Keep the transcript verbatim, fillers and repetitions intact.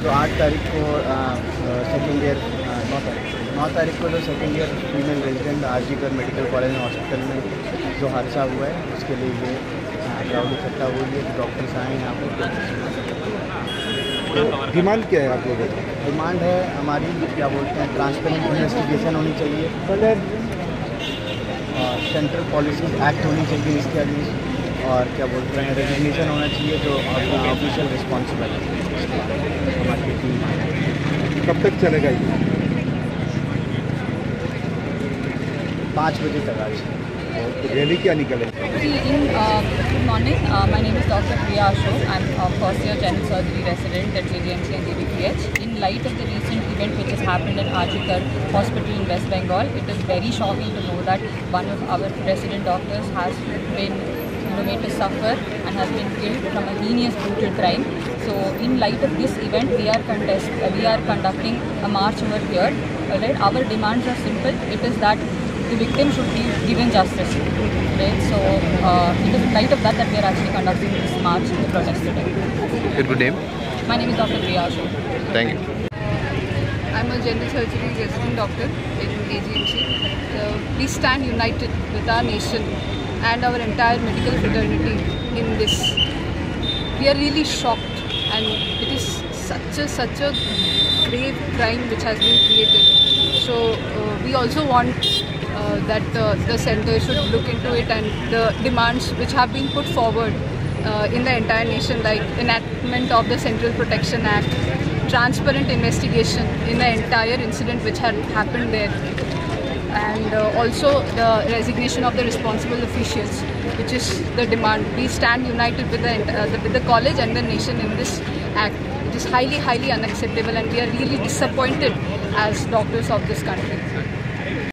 तो आठ तारीख को सेकेंड ईयर नौ तारीख नौ तारीख को जो second year female resident RG Kar medical college hospital में जो हादसा हुआ है उसके लिए ये क्राउड इकट्ठा हुई है। डॉक्टर्स आए हैं यहाँ पर। तो डिमांड क्या है आप लोगों की? डिमांड है हमारी, क्या बोलते हैं, ट्रांसपेरेंट इन्वेस्टिगेशन होनी चाहिए, सेंट्रल पॉलिसीज एक्ट होनी चाहिए इसके अगेंस्ट, और क्या बोलते हैं रेजिग्नेशन होना चाहिए जो अपना ऑफिशियल रिस्पॉन्सिबल है हमारी टीम। कब तक चलेगा ये? पाँच बजे तक आज। रैली क्या निकले? In uh, good morning, uh, my name is Doctor Priya Ashok. I'm a first year general surgery resident at J D M C and J B P H. In light of the recent event which has happened in Arjikar Hospital in West Bengal, it is very shocking to know that one of our resident doctors has been you know, made to suffer and has been killed from a heinous brutal crime. So in light of this event, we are contest uh, we are conducting a march over here. Uh, right? Our demands are simple. It is that the victim should be given justice. Right? So uh, it is in light of that that we are actually conducting this march, the protest today. Your good name? My name is Doctor Priya Ashok. Thank you. I'm a general surgery resident doctor in A G M C. Uh, we stand united with our nation and our entire medical fraternity in this. We are really shocked, and it is such a such a grave crime which has been created. So uh, we also want uh, that uh, the centre should look into it, and the demands which have been put forward uh, in the entire nation, like enactment of the Central Protection Act, transparent investigation in the entire incident which had happened there, and uh, also the resignation of the responsible officials, which is the demand. We stand united with the, uh, the, with the college and the nation in this act, which is highly, highly unacceptable, and we are really disappointed as doctors of this country.